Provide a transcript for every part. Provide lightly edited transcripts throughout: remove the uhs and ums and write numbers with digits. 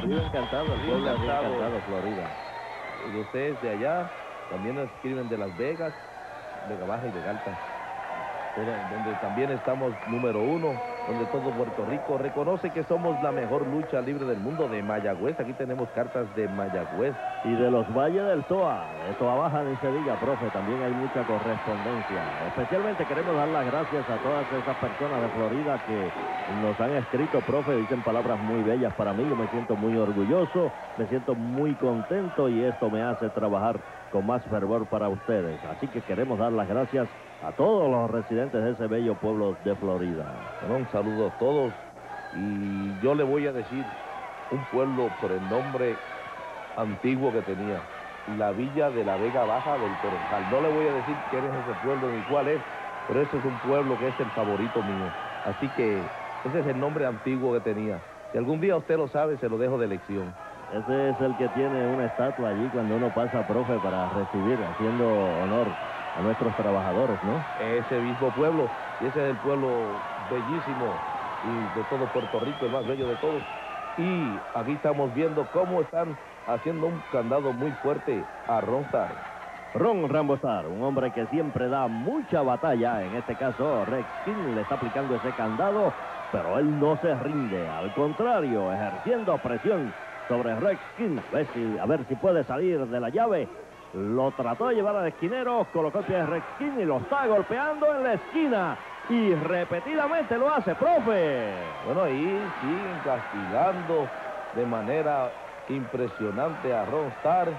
Vive encantado, el pueblo vive encantado, Florida. Y ustedes de allá también nos escriben de Las Vegas, Vega Baja y Vega Alta, donde también estamos número 1, donde todo Puerto Rico reconoce que somos la mejor lucha libre del mundo, de Mayagüez. Aquí tenemos cartas de Mayagüez. Y de los Valles del Toa, de Toa Baja ni se diga, profe, también hay mucha correspondencia. Especialmente queremos dar las gracias a todas esas personas de Florida que nos han escrito, profe, dicen palabras muy bellas para mí. Yo me siento muy orgulloso, me siento muy contento y esto me hace trabajar con más fervor para ustedes. Así que queremos dar las gracias a todos los residentes de ese bello pueblo de Florida. Bueno, un saludo a todos. Y yo le voy a decir un pueblo por el nombre antiguo que tenía, la villa de la Vega Baja del Toronjal. No le voy a decir quién es ese pueblo ni cuál es, pero ese es un pueblo que es el favorito mío. Así que ese es el nombre antiguo que tenía. Si algún día usted lo sabe, se lo dejo de lección. Ese es el que tiene una estatua allí cuando uno pasa, profe, para recibir, haciendo honor a nuestros trabajadores, ¿no? Ese mismo pueblo, y ese es el pueblo bellísimo y de todo Puerto Rico, el más bello de todos. Y aquí estamos viendo cómo están haciendo un candado muy fuerte a Ron Starr. Ron Rambosar, un hombre que siempre da mucha batalla. En este caso, Rex King le está aplicando ese candado, pero él no se rinde. Al contrario, ejerciendo presión sobre Rex King. A ver si puede salir de la llave. Lo trató de llevar al esquinero, colocó el pie de Rex King y lo está golpeando en la esquina. Y repetidamente lo hace, profe. Bueno, ahí siguen castigando de manera impresionante a Ron Starr.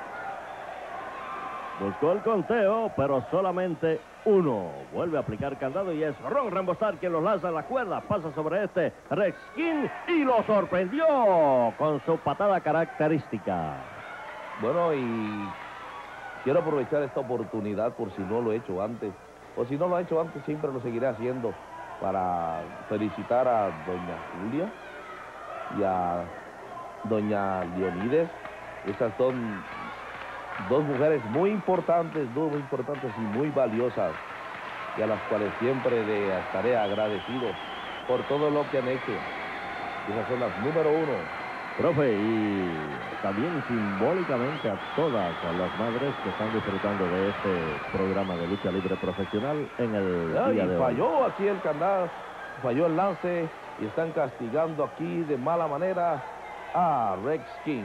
Buscó el conteo, pero solamente uno. Vuelve a aplicar candado y es Ron Rambosar quien los lanza en la cuerda. Pasa sobre este Rex King y lo sorprendió con su patada característica. Bueno, y quiero aprovechar esta oportunidad por si no lo he hecho antes. O si no lo he hecho antes, siempre lo seguiré haciendo para felicitar a doña Julia y a doña Leonides. Esas son dos mujeres muy importantes y muy valiosas, y a las cuales siempre le estaré agradecido por todo lo que han hecho. Esas son las número 1. Profe, y también simbólicamente a todas las madres que están disfrutando de este programa de lucha libre profesional en el día de hoy. Falló aquí el candado, falló el lance y están castigando aquí de mala manera a Rex King.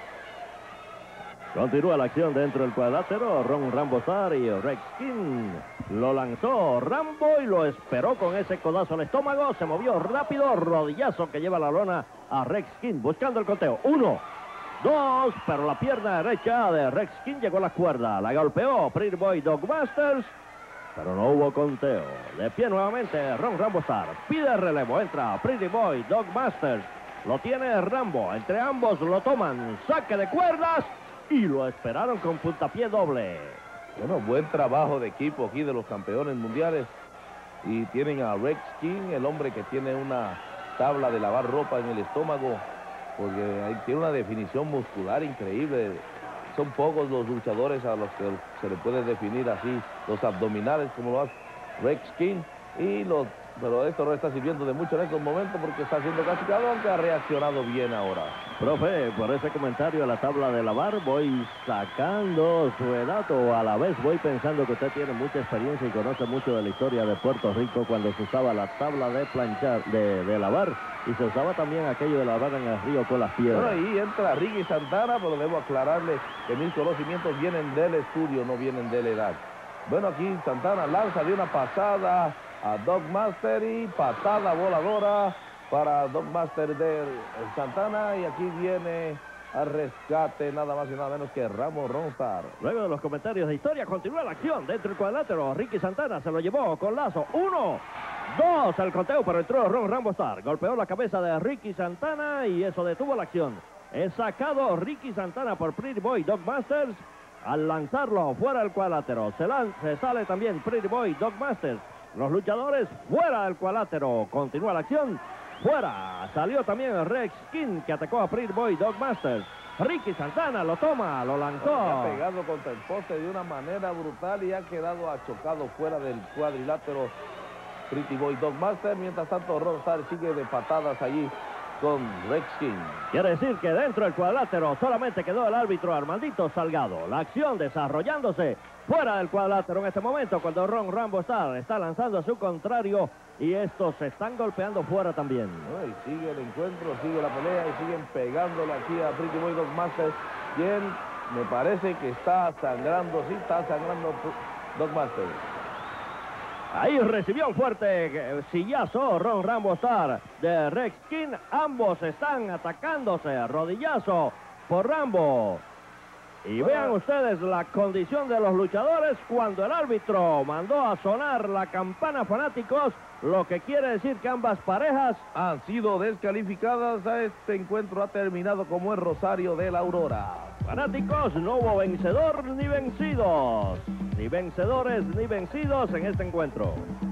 Continúa la acción dentro del cuadrilátero. Ron Rambosar y Rex King lo lanzó Rambo y lo esperó con ese codazo al estómago. Se movió rápido, rodillazo que lleva la lona a Rex King buscando el conteo. 1, 2, pero la pierna derecha de Rex King llegó a la cuerda. La golpeó Pretty Boy Doug Masters, pero no hubo conteo. De pie nuevamente Ron Rambosar. Pide relevo. Entra Pretty Boy Doug Masters. Lo tiene Rambo. Entre ambos lo toman. Saque de cuerdas. Y lo esperaron con puntapié doble. Bueno, buen trabajo de equipo aquí de los campeones mundiales. Y tienen a Rex King, el hombre que tiene una tabla de lavar ropa en el estómago, porque ahí tiene una definición muscular increíble. Son pocos los luchadores a los que se le puede definir así los abdominales como lo hace Rex King. Pero esto no está sirviendo de mucho en estos momentos porque está siendo castigado, aunque ha reaccionado bien ahora. Profe, por ese comentario a la tabla de lavar, voy sacando su edad, o a la vez voy pensando que usted tiene mucha experiencia y conoce mucho de la historia de Puerto Rico cuando se usaba la tabla de planchar, de lavar, y se usaba también aquello de lavar en el río con las piedras. Bueno, ahí entra Ricky Santana, pero debo aclararle que mis conocimientos vienen del estudio, no vienen de la edad. Bueno, aquí Santana lanza de una pasada a Doug Master y patada voladora para Doug Master de Santana, y aquí viene al rescate nada más y nada menos que Ramos Ron Starr. Luego de los comentarios de historia, continúa la acción dentro del cuadrilátero. Ricky Santana se lo llevó con lazo. 1, 2, el conteo, pero entró Ron Rambosar. Golpeó la cabeza de Ricky Santana y eso detuvo la acción. Es sacado Ricky Santana por Pretty Boy Doug Masters al lanzarlo fuera del cuadrilátero. Se sale también Pretty Boy Doug Masters. Los luchadores fuera del cuadrilátero. Continúa la acción. Fuera. Salió también Rex King, que atacó a Pretty Boy Doug Masters. Ricky Santana lo toma, lo lanzó. Ha pegado contra el poste de una manera brutal y ha quedado achocado fuera del cuadrilátero Pretty Boy Doug Masters. Mientras tanto, Ron Starr sigue de patadas allí con Rex King. Quiere decir que dentro del cuadrilátero solamente quedó el árbitro Armandito Salgado. La acción desarrollándose fuera del cuadrilátero en este momento cuando Ron Rambo está lanzando a su contrario y estos se están golpeando fuera también. Y sigue el encuentro, sigue la pelea y siguen pegándole aquí a Pretty Boy Dogmaster, quien me parece que está sangrando, sí está sangrando Dogmaster. Ahí recibió un fuerte sillazo Ron Rambo Star de Rex King. Ambos están atacándose. Rodillazo por Rambo. Y vean ustedes la condición de los luchadores cuando el árbitro mandó a sonar la campana, fanáticos, lo que quiere decir que ambas parejas han sido descalificadas. A este encuentro ha terminado como el Rosario de la Aurora. Fanáticos, no hubo vencedor ni vencidos, ni vencedores ni vencidos en este encuentro.